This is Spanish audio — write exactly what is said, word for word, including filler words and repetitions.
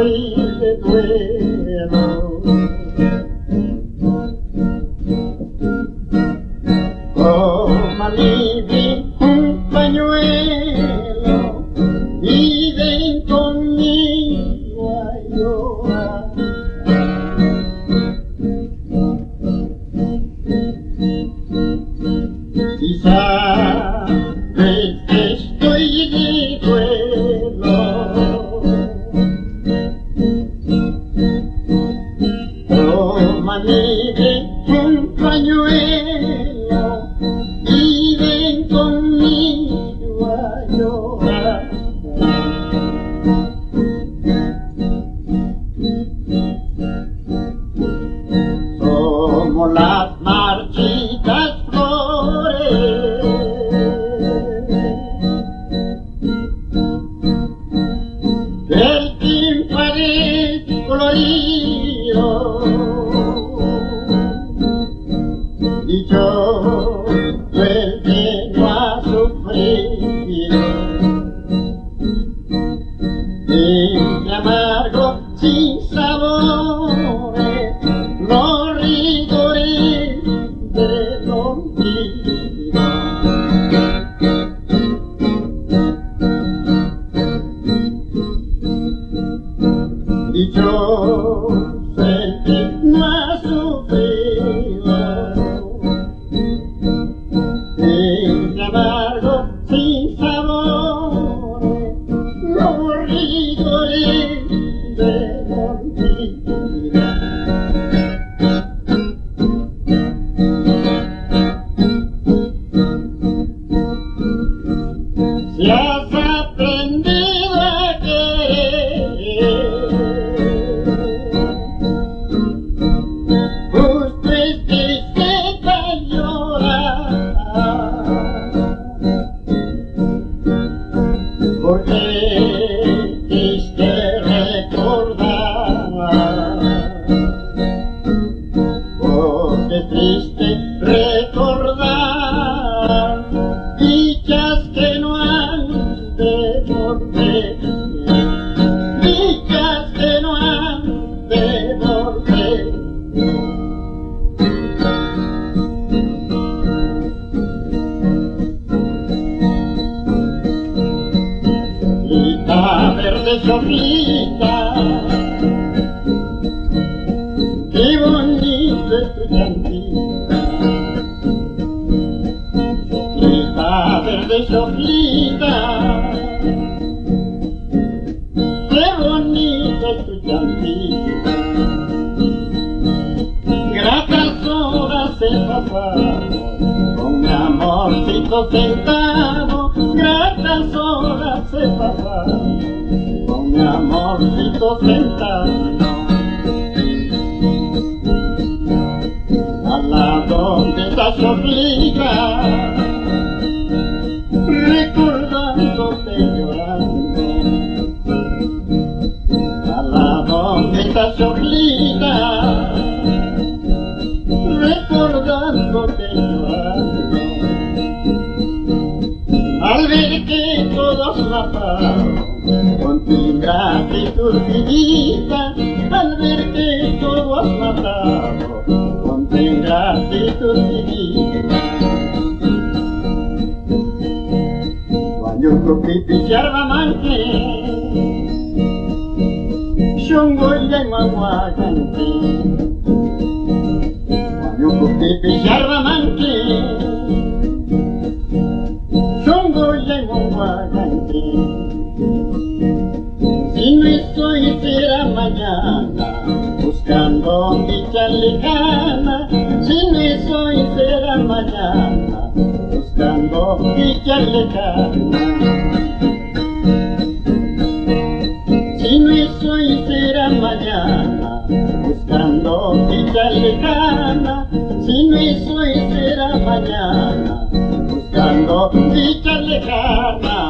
morir de duelo. Toma libre un pañuelo y ven conmigo a llorar. Si sabes que estoy de duelo, toma libre un pañuelo y ven conmigo a llorar. Somos las marchitas flores del tímpano colorido, y yo el que no ha sufrido de amargo sin sabores los rigores del olvido. Dichoso el que no ha sufrido de amargo sin sabores los rigores del olvido. Si has aprendido a querer, justo es tristeza llorar, porque triste recordar, porque triste recordar dichas que no han de volver, dichas que no han de volver. Soflita, verde soflita, qué bonito es tu llanto. Soflita, verde soflita, qué bonito es tu llanto. Gratas horas he pasado con mi amorcito sentado, gratas horas he pasado con mi amorcito sentado al lado de esa soflita, recordándote llorando, al lado de esa soflita, recordándote llorando, al ver que todos mataron con tu ingratitud vida, al ver que todos mataron con tu ingratitud vida. Guayuco pipi siarbamanque, shungoy y maguagante. Guayuco pipi siarbamanque, shungoy y maguagante. Si no estoy será mañana buscando dicha lejana, si no estoy será mañana buscando dicha lejana. Si no estoy será mañana buscando dicha lejana, si no estoy será mañana buscando dicha lejana.